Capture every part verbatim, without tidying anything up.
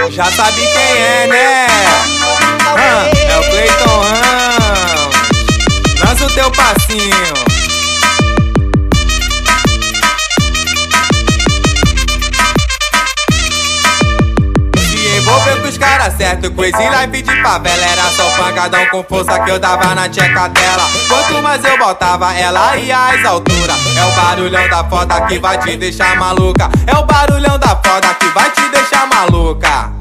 Já sabe quem é, né? Ah, é o Cleiton Ramos. Lança o teu passinho. Envolveu com os caras certo, Crazy Life de favela. Era só pancadão com força que eu dava na tcheca dela. Quanto mais eu botava, ela ia às alturas. É o barulhão da foda que vai te deixar maluca. É o barulhão da foda que vai te deixar maluca.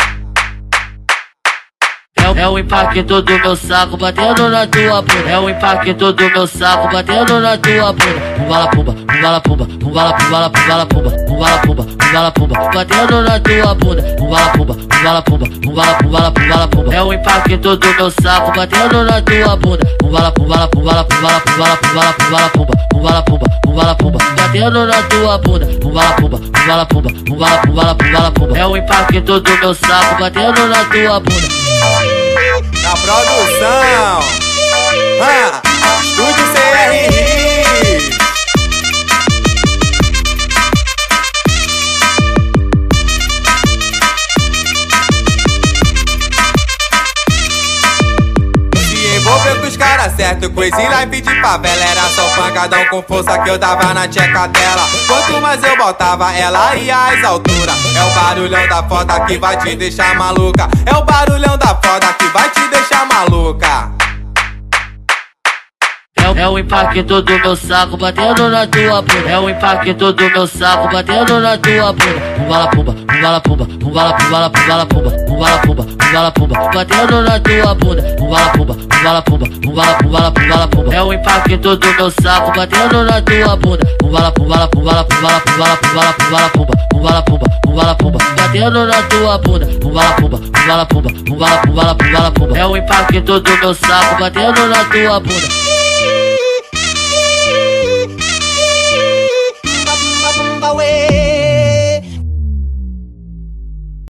É o impacto do meu saco batendo na tua bunda. É o impacto do meu saco batendo na tua bunda. Pumbala pumba, pumbala pumba, pumbala pumbala pumbala pumba, pumbala pumba, pumbala pumba, batendo na tua bunda. Pumbala pumba, pumbala pumba, pumbala pumbala pumbala pumba. É o impacto do meu saco batendo na tua bunda. Pumbala pumbala pumbala pumbala pumbala pumbala pumbala pumba, pumbala pumba, pumbala pumba, batendo na tua bunda. Pumbala pumba, pumbala pumba, pumbala pumbala pumbala pumba. É o impacto do meu saco batendo na tua bunda. Na produção, ah, Estúdio C R I. Se envolveu com os caras certo, Crazy Life de favela. Era só pancadão com força que eu dava na tcheca dela. Quanto mais eu botava, ela ia às alturas. É o barulhão da foda que vai te deixar maluca. É o barulhão da foda que vai te deixar maluca. É o impacto do meu saco batendo na tua bunda. É o impacto do meu saco batendo na tua bunda. Pumbala pumba, pumbala pumba, pumbala pumbala pumbala pumba, pumbala pumba, pumbala pumba, batendo na tua bunda. Pumbala pumba, pumbala pumba, pumbala pumbala pumbala pumba. É o impacto do meu saco batendo na tua bunda. Pumbala pumbala pumbala pumbala pumbala pumbala pumbala pumba, pumbala pumba, pumbala pumba, batendo na tua bunda. Pumbala pumba, pumbala pumba, pumbala pumbala pumbala pumba. É o impacto do meu saco batendo na tua bunda.